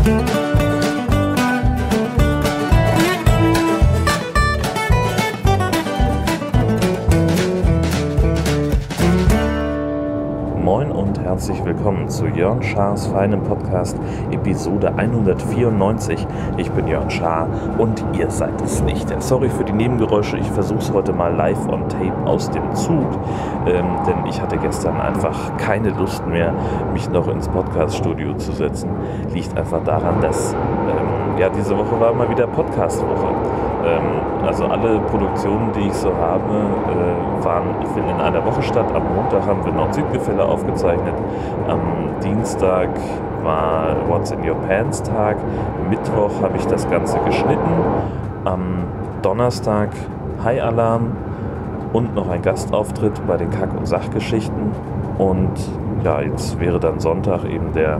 Moin und herzlich willkommen zu Jörn Schars feinem Podcast, Episode 194. Ich bin Jörn Schaar und ihr seid es nicht. Sorry für die Nebengeräusche, ich versuche es heute mal live on tape aus dem Zug, denn ich hatte gestern einfach keine Lust mehr, mich noch ins Podcast-Studio zu setzen. Liegt einfach daran, dass diese Woche war mal wieder Podcast-Woche. Also alle Produktionen, die ich so habe, finden in einer Woche statt. Am Montag haben wir Nord-Süd-Gefälle aufgezeichnet. Am Dienstag war What's in Your Pants Tag. Mittwoch habe ich das Ganze geschnitten. Am Donnerstag High Alarm und noch ein Gastauftritt bei den Kack- und Sachgeschichten. Und ja, jetzt wäre dann Sonntag eben der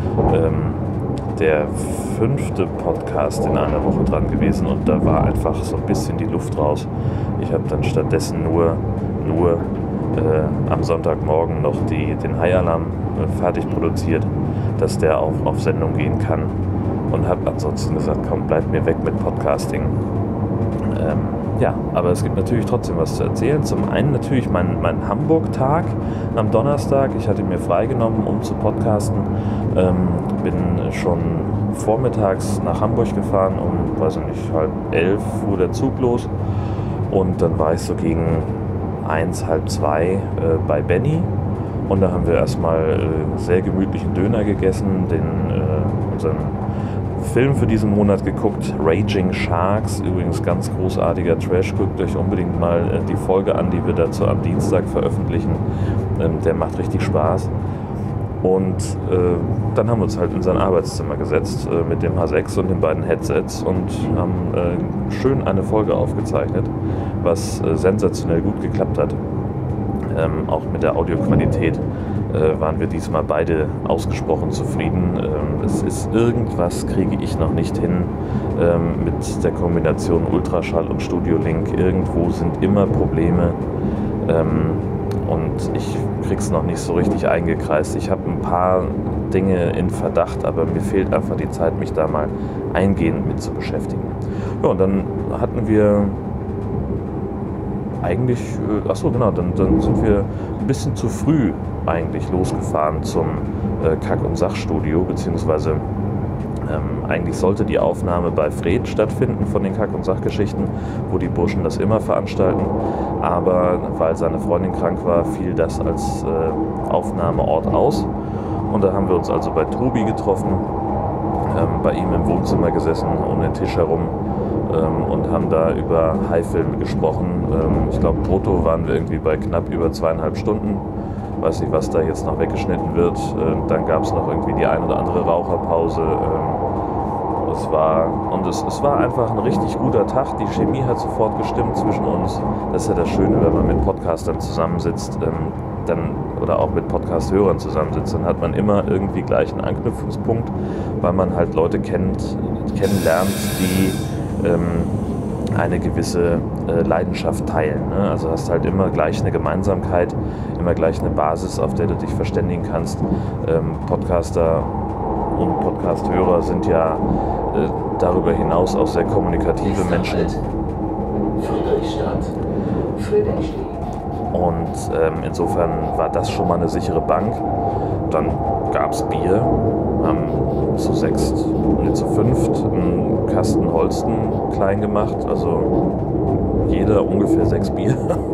5. Podcast in einer Woche dran gewesen und da war einfach so ein bisschen die Luft raus. Ich habe dann stattdessen nur am Sonntagmorgen noch den High Alarm fertig produziert, dass der auch auf Sendung gehen kann und habe ansonsten gesagt, komm, bleib mir weg mit Podcasting. Aber es gibt natürlich trotzdem was zu erzählen. Zum einen natürlich mein Hamburg-Tag am Donnerstag. Ich hatte mir freigenommen, um zu podcasten. Bin schon vormittags nach Hamburg gefahren, um, 11 fuhr der Zug los. Und dann war ich so gegen 1, halb 2 bei Benny. Und da haben wir erstmal sehr gemütlichen Döner gegessen, unseren Film für diesen Monat geguckt, Raging Sharks, übrigens ganz großartiger Trash, guckt euch unbedingt mal die Folge an, die wir dazu am Dienstag veröffentlichen, der macht richtig Spaß. Und dann haben wir uns halt in sein Arbeitszimmer gesetzt mit dem H6 und den beiden Headsets und haben schön eine Folge aufgezeichnet, was sensationell gut geklappt hat. Auch mit der Audioqualität waren wir diesmal beide ausgesprochen zufrieden. Es ist irgendwas, kriege ich noch nicht hin mit der Kombination Ultraschall und Studio Link. Irgendwo sind immer Probleme und ich krieg's noch nicht so richtig eingekreist. Ich habe ein paar Dinge in Verdacht, aber mir fehlt einfach die Zeit, mich da mal eingehend mit zu beschäftigen. Ja, und dann hatten wir eigentlich, dann sind wir ein bisschen zu früh eigentlich losgefahren zum Kack- und Sachstudio, beziehungsweise eigentlich sollte die Aufnahme bei Fred stattfinden von den Kack- und Sachgeschichten, wo die Burschen das immer veranstalten, aber weil seine Freundin krank war, fiel das als Aufnahmeort aus und da haben wir uns also bei Tobi getroffen, bei ihm im Wohnzimmer gesessen, um den Tisch herum und haben da über High-Filme gesprochen. Ich glaube, brutto waren wir irgendwie bei knapp über 2,5 Stunden. Weiß nicht, was da jetzt noch weggeschnitten wird. Dann gab es noch irgendwie die ein oder andere Raucherpause. Es war einfach ein richtig guter Tag. Die Chemie hat sofort gestimmt zwischen uns. Das ist ja das Schöne, wenn man mit Podcastern zusammensitzt, oder auch mit Podcast-Hörern zusammensitzt, dann hat man immer irgendwie gleich einen Anknüpfungspunkt, weil man halt Leute kennenlernt, die eine gewisse Leidenschaft teilen. Ne? Also hast halt immer gleich eine Gemeinsamkeit, immer gleich eine Basis, auf der du dich verständigen kannst. Podcaster und Podcast-Hörer sind ja darüber hinaus auch sehr kommunikative Menschen. Und insofern war das schon mal eine sichere Bank. Dann gab es Bier, haben zu 5 einen Kasten Holsten klein gemacht, also jeder ungefähr 6 Bier.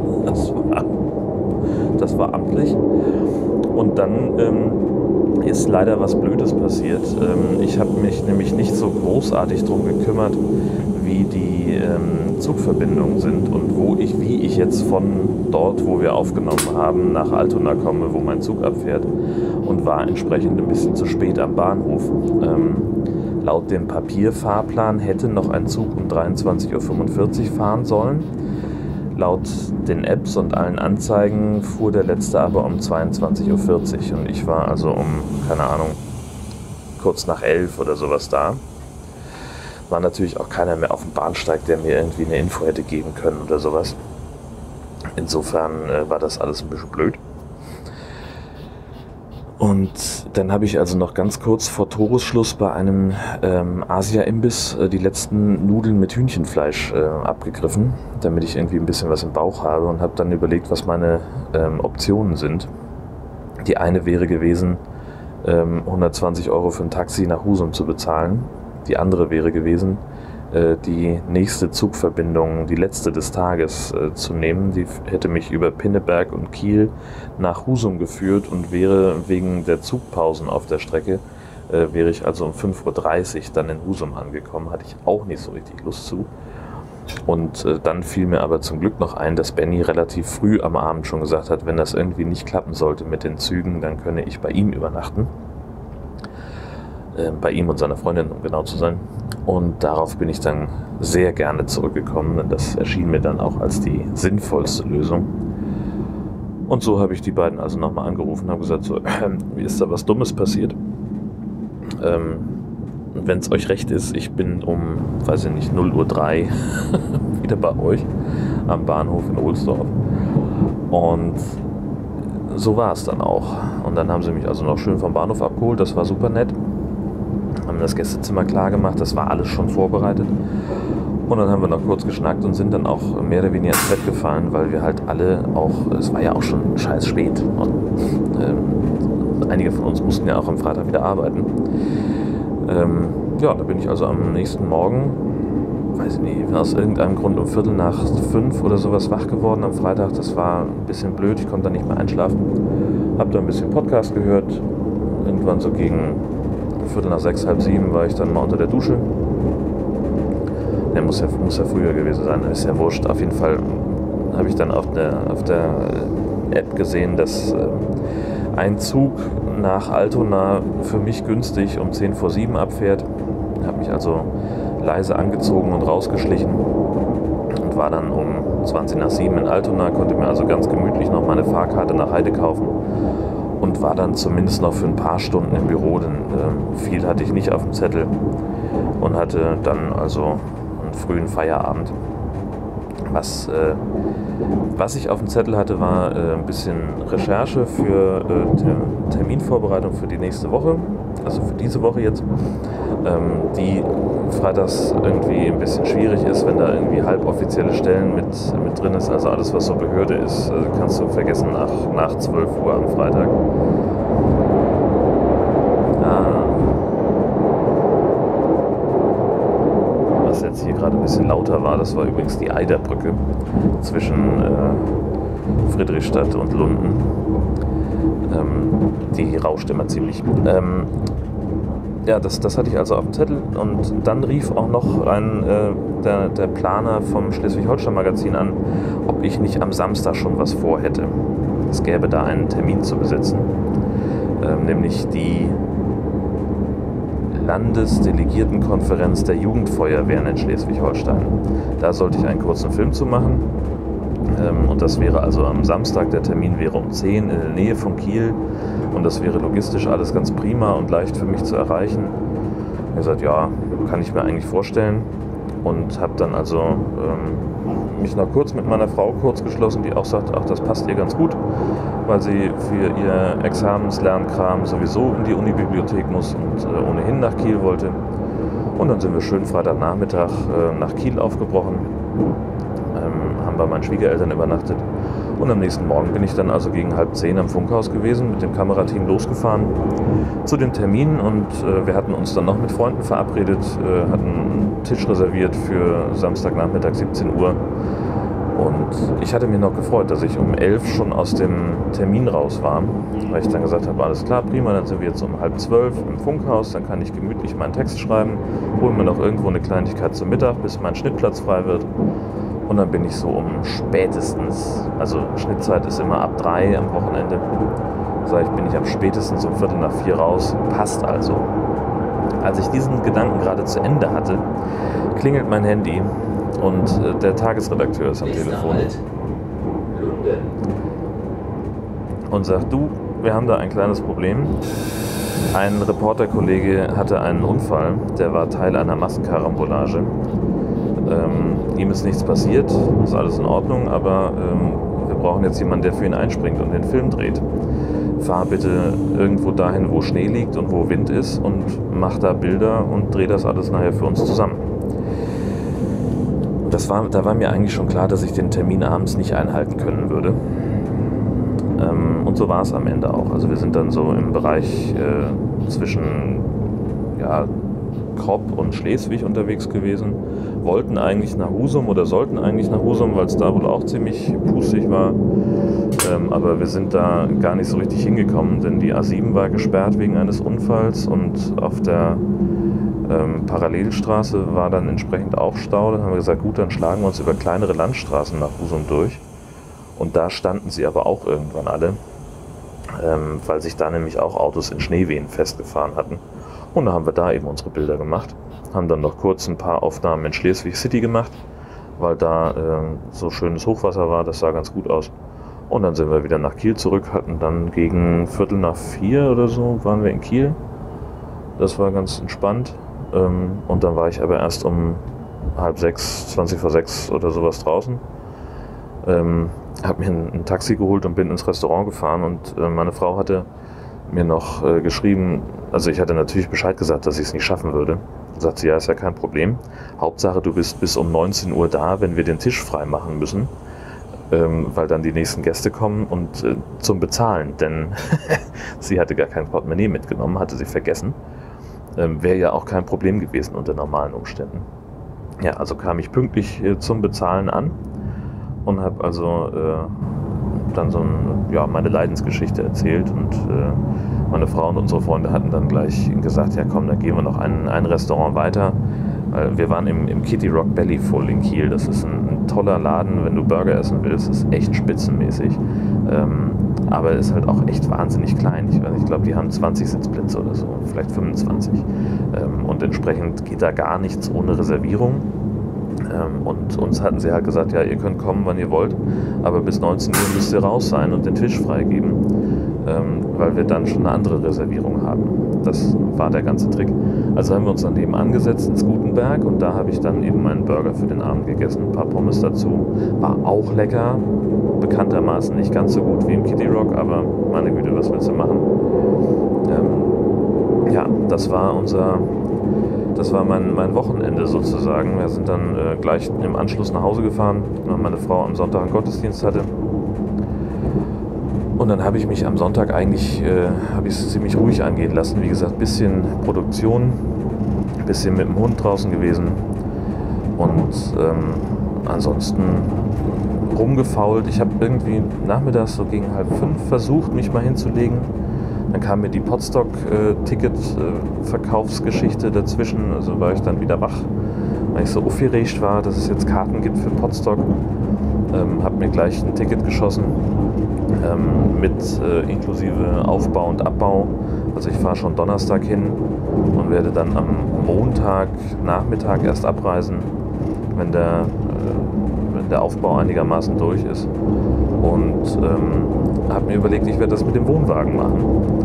Das war amtlich. Und dann ist leider was Blödes passiert. Ich habe mich nämlich nicht so großartig drum gekümmert, wie die Zugverbindungen sind und wie ich jetzt von dort, wo wir aufgenommen haben, nach Altona komme, wo mein Zug abfährt, und war entsprechend ein bisschen zu spät am Bahnhof. Laut dem Papierfahrplan hätte noch ein Zug um 23:45 Uhr fahren sollen. Laut den Apps und allen Anzeigen fuhr der letzte aber um 22:40 Uhr und ich war also um, keine Ahnung, kurz nach 11 oder sowas da. War natürlich auch keiner mehr auf dem Bahnsteig, der mir irgendwie eine Info hätte geben können oder sowas. Insofern war das alles ein bisschen blöd. Und dann habe ich also noch ganz kurz vor Toresschluss bei einem Asia-Imbiss die letzten Nudeln mit Hühnchenfleisch abgegriffen, damit ich irgendwie ein bisschen was im Bauch habe, und habe dann überlegt, was meine Optionen sind. Die eine wäre gewesen, 120 € für ein Taxi nach Husum zu bezahlen. Die andere wäre gewesen, die nächste Zugverbindung, die letzte des Tages zu nehmen. Die hätte mich über Pinneberg und Kiel nach Husum geführt und wäre wegen der Zugpausen auf der Strecke, wäre ich also um 5:30 Uhr dann in Husum angekommen. Hatte ich auch nicht so richtig Lust zu. Und dann fiel mir aber zum Glück noch ein, dass Benny relativ früh am Abend schon gesagt hat, wenn das irgendwie nicht klappen sollte mit den Zügen, dann könne ich bei ihm übernachten. Bei ihm und seiner Freundin, um genau zu sein. Und darauf bin ich dann sehr gerne zurückgekommen. Und das erschien mir dann auch als die sinnvollste Lösung. Und so habe ich die beiden also nochmal angerufen und habe gesagt, so, wie ist da was Dummes passiert? Wenn es euch recht ist, ich bin um, weiß ich nicht, 0:03 Uhr wieder bei euch am Bahnhof in Ohlsdorf. Und so war es dann auch. Und dann haben sie mich also noch schön vom Bahnhof abgeholt, das war super nett. Haben das Gästezimmer klar gemacht, das war alles schon vorbereitet. Und dann haben wir noch kurz geschnackt und sind dann auch mehr oder weniger ins Bett gefallen, weil wir halt alle auch, es war ja auch schon scheiß spät. Und einige von uns mussten ja auch am Freitag wieder arbeiten. Ja, da bin ich also am nächsten Morgen, weiß ich nicht, aus irgendeinem Grund um 4:45 oder sowas wach geworden am Freitag. Das war ein bisschen blöd, ich konnte da nicht mehr einschlafen. Hab da ein bisschen Podcast gehört. Irgendwann so gegen 5:45, 6:30 war ich dann mal unter der Dusche. Muss ja früher gewesen sein, ist ja wurscht. Auf jeden Fall habe ich dann auf der App gesehen, dass ein Zug nach Altona für mich günstig um 6:50 abfährt. Habe mich also leise angezogen und rausgeschlichen und war dann um 6:20 in Altona, konnte mir also ganz gemütlich noch meine Fahrkarte nach Heide kaufen und war dann zumindest noch für ein paar Stunden im Büro, denn viel hatte ich nicht auf dem Zettel und hatte dann also einen frühen Feierabend. Was ich auf dem Zettel hatte, war ein bisschen Recherche für Terminvorbereitung für die nächste Woche, also für diese Woche jetzt, die freitags irgendwie ein bisschen schwierig ist, wenn da irgendwie halboffizielle Stellen mit drin ist, also alles, was so Behörde ist, kannst du vergessen nach 12 Uhr am Freitag. Was jetzt hier gerade ein bisschen lauter war, das war übrigens die Eiderbrücke zwischen Friedrichstadt und Lunden. Die rauscht immer ziemlich. Ja, das hatte ich also auf dem Zettel, und dann rief auch noch der Planer vom Schleswig-Holstein-Magazin an, ob ich nicht am Samstag schon was vorhätte. Es gäbe da einen Termin zu besetzen, nämlich die Landesdelegiertenkonferenz der Jugendfeuerwehren in Schleswig-Holstein. Da sollte ich einen kurzen Film zu machen. Und das wäre also am Samstag, der Termin wäre um 10 in der Nähe von Kiel, und das wäre logistisch alles ganz prima und leicht für mich zu erreichen. Ich habe gesagt, ja, kann ich mir eigentlich vorstellen, und habe dann also mich noch kurz mit meiner Frau geschlossen, die auch sagt, ach, das passt ihr ganz gut, weil sie für ihr Examenslерnkram sowieso in die Unibibliothek muss und ohnehin nach Kiel wollte. Und dann sind wir schön Freitagnachmittag nach Kiel aufgebrochen, haben bei meinen Schwiegereltern übernachtet, und am nächsten Morgen bin ich dann also gegen 9:30 am Funkhaus gewesen, mit dem Kamerateam losgefahren zu dem Termin, und wir hatten uns dann noch mit Freunden verabredet, hatten einen Tisch reserviert für Samstagnachmittag 17 Uhr, und ich hatte mich noch gefreut, dass ich um 11 schon aus dem Termin raus war, weil ich dann gesagt habe, alles klar, prima, dann sind wir jetzt um 11:30 im Funkhaus, dann kann ich gemütlich meinen Text schreiben, hole mir noch irgendwo eine Kleinigkeit zum Mittag, bis mein Schnittplatz frei wird. Und dann bin ich so um spätestens, also Schnittzeit ist immer ab 3 am Wochenende, bin ich am spätestens um 3:45 raus, passt also. Als ich diesen Gedanken gerade zu Ende hatte, klingelt mein Handy und der Tagesredakteur ist am Telefon und sagt, du, wir haben da ein kleines Problem. Ein Reporterkollege hatte einen Unfall, der war Teil einer Massenkarambolage. Ihm ist nichts passiert, ist alles in Ordnung, aber wir brauchen jetzt jemanden, der für ihn einspringt und den Film dreht. fahr bitte irgendwo dahin, wo Schnee liegt und wo Wind ist und mach da Bilder und dreh das alles nachher für uns zusammen. Da war mir eigentlich schon klar, dass ich den Termin abends nicht einhalten können würde. Und so war es am Ende auch. Also wir sind dann so im Bereich zwischen Kropp und Schleswig unterwegs gewesen, wollten eigentlich nach Husum oder sollten eigentlich nach Husum, weil es da wohl auch ziemlich pustig war. Aber wir sind da gar nicht so richtig hingekommen, denn die A7 war gesperrt wegen eines Unfalls und auf der Parallelstraße war dann entsprechend auch Stau. Dann haben wir gesagt, gut, dann schlagen wir uns über kleinere Landstraßen nach Husum durch. Und da standen sie aber auch irgendwann alle, weil sich da nämlich auch Autos in Schneewehen festgefahren hatten. Und da haben wir da eben unsere Bilder gemacht. Haben dann noch kurz ein paar Aufnahmen in Schleswig City gemacht, weil da so schönes Hochwasser war, das sah ganz gut aus. Und dann sind wir wieder nach Kiel zurück, hatten dann gegen 3:45 oder so, waren wir in Kiel. Das war ganz entspannt. Und dann war ich aber erst um 5:30, 5:20 oder sowas draußen. Habe mir ein Taxi geholt und bin ins Restaurant gefahren und meine Frau hatte mir noch geschrieben, also ich hatte natürlich Bescheid gesagt, dass ich es nicht schaffen würde. Sagt sie, ja, ist ja kein Problem. Hauptsache, du bist bis um 19 Uhr da, wenn wir den Tisch frei machen müssen, weil dann die nächsten Gäste kommen und zum Bezahlen, denn sie hatte gar kein Portemonnaie mitgenommen, hatte sie vergessen. Wäre ja auch kein Problem gewesen unter normalen Umständen. Ja, also kam ich pünktlich zum Bezahlen an und habe also dann meine Leidensgeschichte erzählt und meine Frau und unsere Freunde hatten dann gleich gesagt, ja komm, dann gehen wir noch ein Restaurant weiter. Wir waren im Kitty Rock Belly Full in Kiel. Das ist ein toller Laden, wenn du Burger essen willst. Das ist echt spitzenmäßig. Aber ist halt auch echt wahnsinnig klein. Ich glaube, die haben 20 Sitzplätze oder so, vielleicht 25. Und entsprechend geht da gar nichts ohne Reservierung. Und uns hatten sie halt gesagt, ja, ihr könnt kommen, wann ihr wollt, aber bis 19 Uhr müsst ihr raus sein und den Tisch freigeben, weil wir dann schon eine andere Reservierung haben. Das war der ganze Trick. Also haben wir uns dann nebenan gesetzt ins Gutenberg und da habe ich dann eben meinen Burger für den Abend gegessen, ein paar Pommes dazu. War auch lecker, bekanntermaßen nicht ganz so gut wie im Kitty Rock, aber meine Güte, was willst du machen? Das war mein Wochenende sozusagen. Wir sind dann gleich im Anschluss nach Hause gefahren, weil meine Frau am Sonntag einen Gottesdienst hatte. Und dann habe ich mich am Sonntag eigentlich ziemlich ruhig angehen lassen. Wie gesagt, ein bisschen Produktion, ein bisschen mit dem Hund draußen gewesen und ansonsten rumgefault. Ich habe irgendwie nachmittags so gegen 4:30 versucht, mich mal hinzulegen. Dann kam mir die Podstock-Ticket-Verkaufsgeschichte dazwischen, also war ich dann wieder wach, weil ich so aufgeregt war, dass es jetzt Karten gibt für Podstock. Habe mir gleich ein Ticket geschossen mit inklusive Aufbau und Abbau. Also ich fahre schon Donnerstag hin und werde dann am Montagnachmittag erst abreisen, wenn der Aufbau einigermaßen durch ist. Und habe mir überlegt, ich werde das mit dem Wohnwagen machen.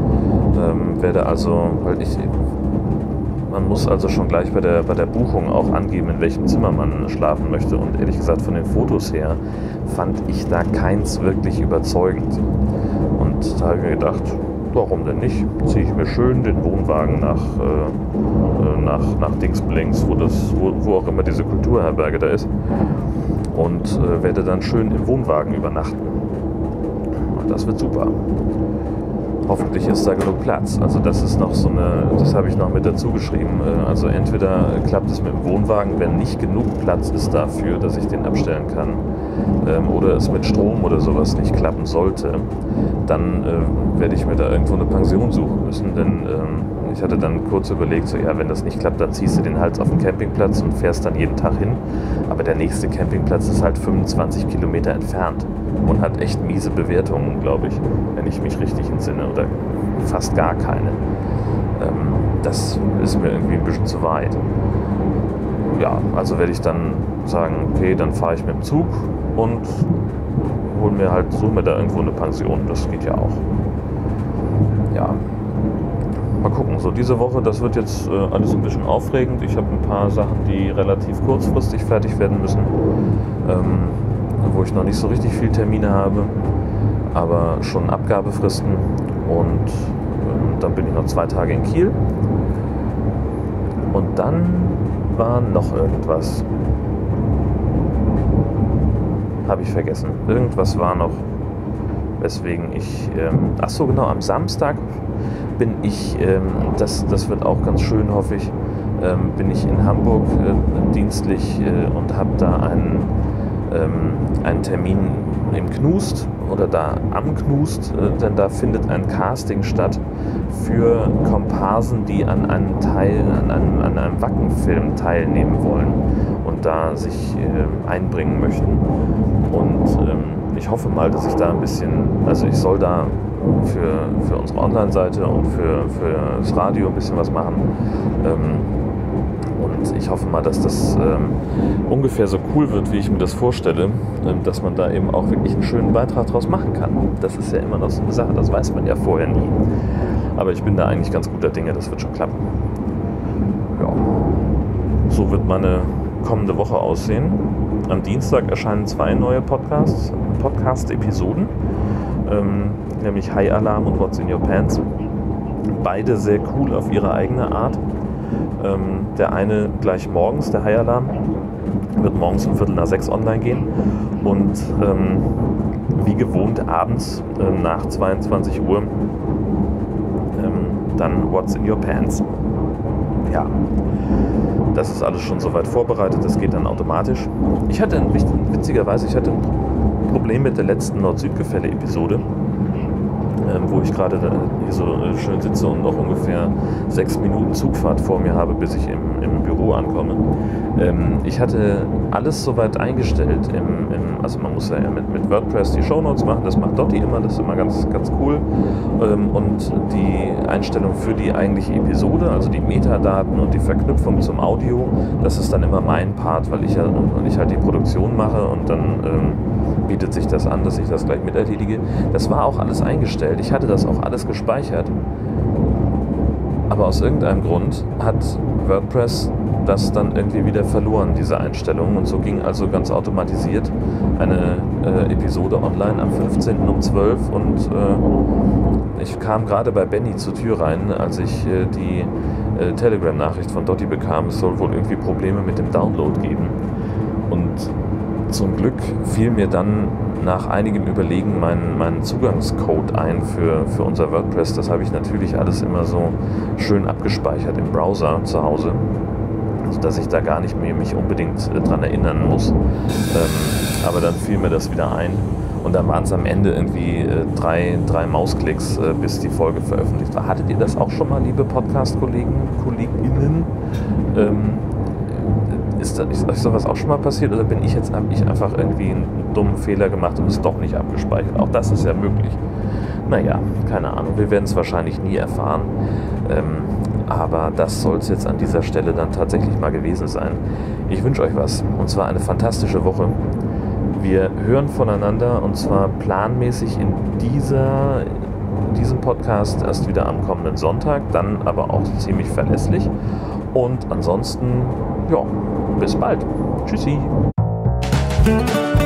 Man muss also schon gleich bei der Buchung auch angeben, in welchem Zimmer man schlafen möchte. Und ehrlich gesagt, von den Fotos her fand ich da keins wirklich überzeugend. Und da habe ich mir gedacht, warum denn nicht? Ziehe ich mir schön den Wohnwagen nach Dingsblinks, wo auch immer diese Kulturherberge da ist. Und werde dann schön im Wohnwagen übernachten. Und das wird super. Hoffentlich ist da genug Platz. Also das habe ich noch mit dazu geschrieben. Also entweder klappt es mit dem Wohnwagen, wenn nicht genug Platz ist dafür, dass ich den abstellen kann, oder es mit Strom oder sowas nicht klappen sollte, dann werde ich mir da irgendwo eine Pension suchen müssen, denn ich hatte dann kurz überlegt, so ja, wenn das nicht klappt, dann ziehst du den halt auf den Campingplatz und fährst dann jeden Tag hin, aber der nächste Campingplatz ist halt 25 Kilometer entfernt und hat echt miese Bewertungen, glaube ich, wenn ich mich richtig entsinne, oder fast gar keine. Das ist mir irgendwie ein bisschen zu weit. Ja, also werde ich dann sagen, okay, dann fahre ich mit dem Zug und suche mir da irgendwo eine Pension, das geht ja auch. Ja, mal gucken, so diese Woche, das wird jetzt alles ein bisschen aufregend. Ich habe ein paar Sachen, die relativ kurzfristig fertig werden müssen, wo ich noch nicht so richtig viel Termine habe, aber schon Abgabefristen. Und dann bin ich noch 2 Tage in Kiel. Und dann war noch irgendwas. Habe ich vergessen. Irgendwas war noch, weswegen ich... ach so, genau, am Samstag bin ich, das wird auch ganz schön, hoffe ich, bin ich in Hamburg dienstlich und habe da einen Termin im Knust oder da am Knust, denn da findet ein Casting statt für Komparsen, die an einem Wackenfilm teilnehmen wollen und da sich einbringen möchten. Und ich hoffe mal, dass ich da ein bisschen, also ich soll da für unsere Online-Seite und für das Radio ein bisschen was machen. Und ich hoffe mal, dass das ungefähr so cool wird, wie ich mir das vorstelle, dass man da eben auch wirklich einen schönen Beitrag draus machen kann. Das ist ja immer noch so eine Sache, das weiß man ja vorher nie. Aber ich bin da eigentlich ganz guter Dinge, das wird schon klappen. Ja, so wird meine kommende Woche aussehen. Am Dienstag erscheinen 2 neue Podcast-Episoden, nämlich High Alarm und What's in Your Pants. Beide sehr cool auf ihre eigene Art. Der eine gleich morgens, der High Alarm, wird morgens um 5:45 online gehen und wie gewohnt abends nach 22 Uhr dann What's in Your Pants. Ja, das ist alles schon soweit vorbereitet, das geht dann automatisch. Witzigerweise, ich hatte ein Problem mit der letzten Nord-Süd-Gefälle-Episode, wo ich gerade hier so schön sitze und noch ungefähr 6 Minuten Zugfahrt vor mir habe, bis ich im Büro ankomme. Ich hatte alles soweit eingestellt, also man muss ja mit WordPress die Shownotes machen, das macht Dotti immer, das ist immer ganz, ganz cool. Und die Einstellung für die eigentliche Episode, also die Metadaten und die Verknüpfung zum Audio, das ist dann immer mein Part, weil ich halt die Produktion mache und dann bietet sich das an, dass ich das gleich mit erledige. Das war auch alles eingestellt. Ich hatte das auch alles gespeichert. Aber aus irgendeinem Grund hat WordPress das dann irgendwie wieder verloren, diese Einstellung. Und so ging also ganz automatisiert eine Episode online am 15. um 12 und ich kam gerade bei Benny zur Tür rein, als ich die Telegram-Nachricht von Dotti bekam. Es soll wohl irgendwie Probleme mit dem Download geben. Und zum Glück fiel mir dann nach einigem Überlegen mein Zugangscode ein für unser WordPress. Das habe ich natürlich alles immer so schön abgespeichert im Browser zu Hause, sodass ich da gar nicht mehr mich unbedingt dran erinnern muss. Aber dann fiel mir das wieder ein und dann waren es am Ende irgendwie drei Mausklicks, bis die Folge veröffentlicht war. Hattet ihr das auch schon mal, liebe Podcast-KollegInnen? Ist euch sowas auch schon mal passiert oder habe ich einfach irgendwie einen dummen Fehler gemacht und es doch nicht abgespeichert? Auch das ist ja möglich. Naja, keine Ahnung, wir werden es wahrscheinlich nie erfahren. Aber das soll es jetzt an dieser Stelle dann tatsächlich mal gewesen sein. Ich wünsche euch was, und zwar eine fantastische Woche. Wir hören voneinander und zwar planmäßig in diesem Podcast erst wieder am kommenden Sonntag, dann aber auch ziemlich verlässlich. Und ansonsten, ja, bis bald. Tschüssi.